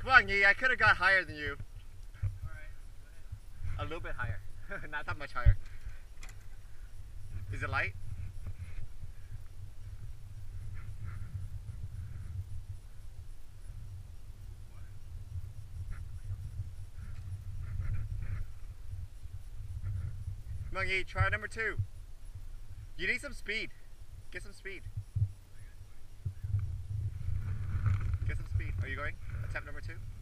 Come on, Yi, I could have got higher than you. A little bit higher. Not that much higher. Is it light? Come on, Yi, try number 2. You need some speed. Get some speed. Get some speed. Are you going? Attempt number 2?